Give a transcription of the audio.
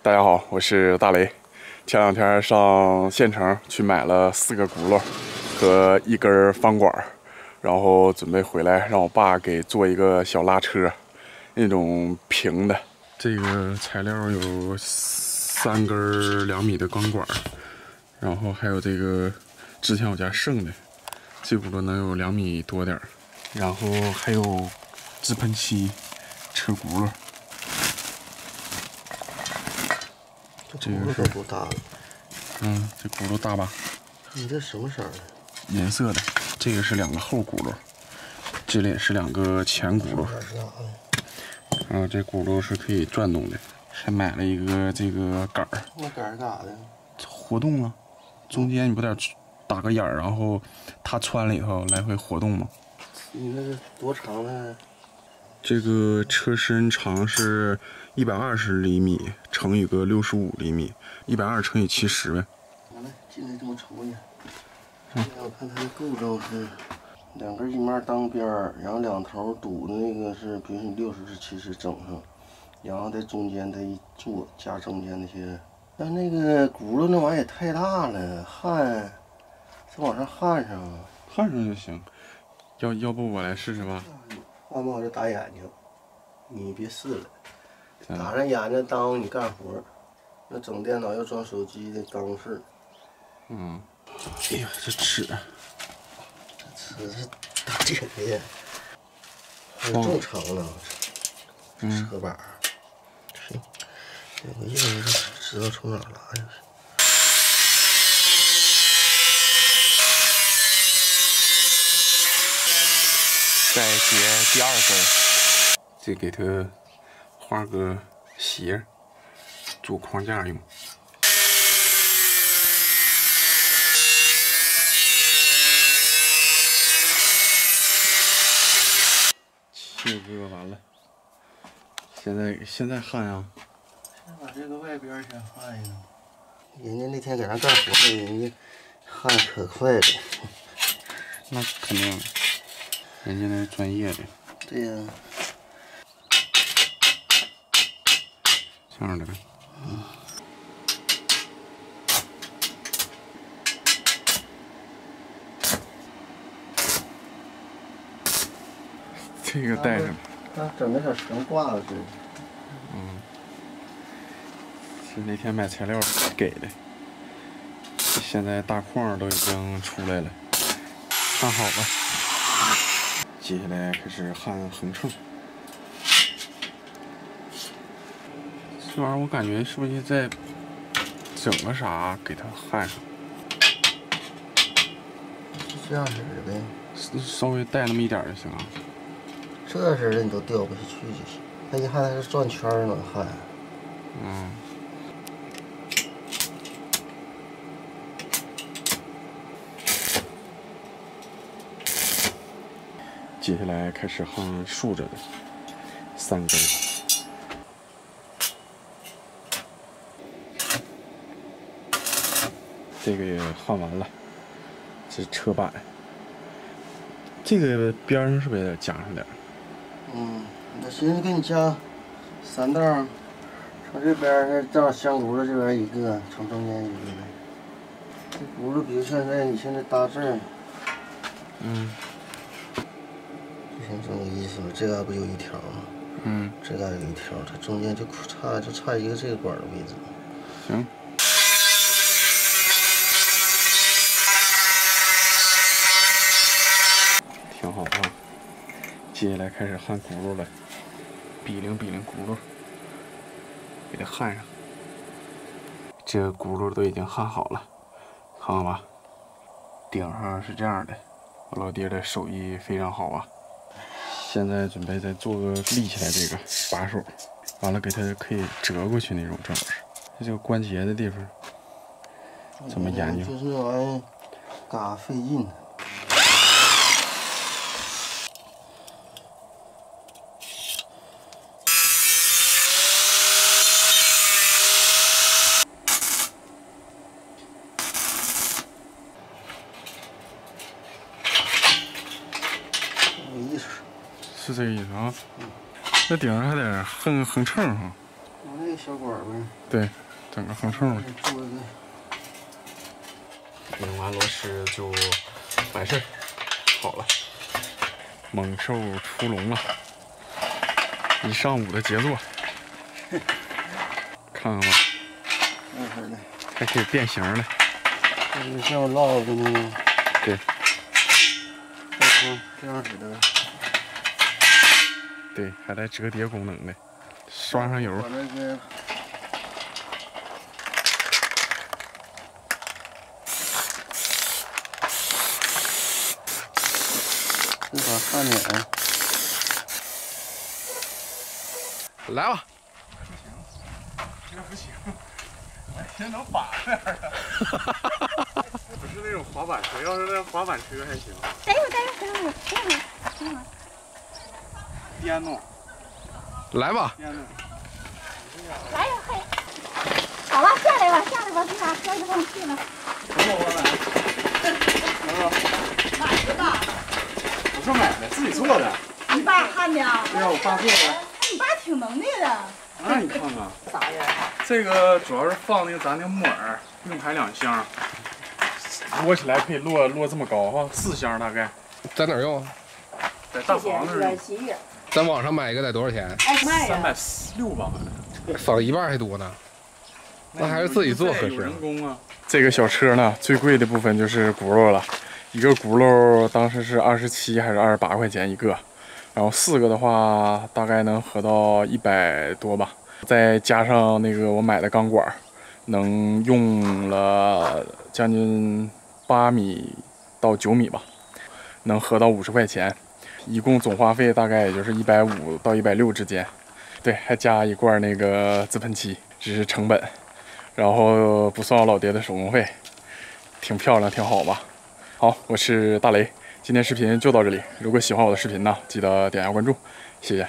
大家好，我是大雷。前两天上县城去买了4个轱辘和1根方管，然后准备回来让我爸给做一个小拉车，那种平的。这个材料有3根2米的钢管，然后还有这个之前我家剩的，这轱辘能有2米多点，然后还有直喷漆、车轱辘。 这轱辘都不大了， 这轱辘大吧？ 你这什么色儿的？ 银色的。这个是2个后轱辘，这里是2个前轱辘。这轱辘是可以转动的。还买了一个这个杆儿。 那杆儿干啥的？ 活动啊，中间你不得打个眼儿，然后它穿里头来回活动吗？ 你那个多长呢？ 这个车身长是120厘米乘以个65厘米，120乘以70呗。 完了，进来这么瞅一眼。我看它的构造是2根一面当边儿，然后2头堵的那个是，比如你60至70整上，然后在中间它一做加中间那些。但那个轱辘那玩意儿也太大了，焊再往上焊上， 焊上就行。要不我来试试吧？ 焊不好就打眼睛，你别试了。打上眼睛耽误你干活，要整电脑要装手机的耽误事儿。 哎呀，这尺， 这是大姐的呀，还有这么长呢，车把儿。行，这我一会儿知道从哪儿拉下去。 再接第2根，这给它画个斜，做框架用。切割完了，现在焊啊。 先把这个外边先焊一个。人家那天给咱干活的，人家焊可快了。 那肯定，人家那是专业的。 对呀。 这样的呗。这个带上。 他整个小绳挂着似的。 是那天买材料给的。现在大框都已经出来了，焊好了。接下来开始焊横秤。这玩意儿我感觉是不是再整个啥给它焊上？ 是这样式的呗。 稍微带那么一点就行了。 这似的你都掉不下去就行。它一焊它是转圈儿能焊。 接下来开始焊竖着的3根。这个也焊完了，这是车板。这个边上是不是也得加上点？ 我寻思给你加3道，从这边儿正好香轱辘这边一个，从中间一个呗。这轱辘比如现在你现在搭这儿，就像这么个意思吧。这嘎不有一条吗？这嘎有一条，它中间就差一个这个管的位置。 行。挺好啊。接下来开始焊轱辘了，比零轱辘，给它焊上。这轱辘都已经焊好了，看看吧。顶上是这样的，我老爹的手艺非常好啊。现在准备再做个立起来这个把手，完了给它可以折过去那种，正好是。这个关节的地方怎么研究？ 就是那玩意儿，嘎费劲。 是这个意思啊？那顶上还得横秤哈。 我那个小管呗。 对，整个横冲。 做个。 拧完螺丝就完事儿，好了。猛兽出笼了，一上午的杰作。看看吧，还可以变形了。 就像我烙的那个。 对。 这样式的。 对，还带折叠功能的，刷上油。 把那个。这把焊点。 来吧。不行，这不行，我先能把这儿的。不是那种滑板车，要是那滑板车还行。 等一会儿。 颠弄。来吧。 来呀，嘿。好了，下来吧，这啥车就放去了。买的吧？ 我说买的，自己做的。 你爸焊的？ 对呀，我爸做的。 你爸挺能耐的。 那你看看， 啥呀？ 这个主要是放那个咱那个木耳，硬排2箱，摞起来可以摞这么高哈，4箱大概。 在哪儿用？ 在大房那儿用。 咱网上买一个得多少钱 ？360吧， 少一半还多呢。那还是自己做合适。 人工啊。这个小车呢，最贵的部分就是轱辘了，一个轱辘当时是27还是28块钱一个。然后4个的话，大概能合到100多吧，再加上那个我买的钢管，能用了将近8米到9米吧，能合到50块钱，一共总花费大概也就是150到160之间。对，还加一罐那个自喷漆，这是成本，然后不算我老爹的手工费，挺漂亮，挺好吧。好，我是大雷。今天视频就到这里，如果喜欢我的视频呢，记得点下关注，谢谢。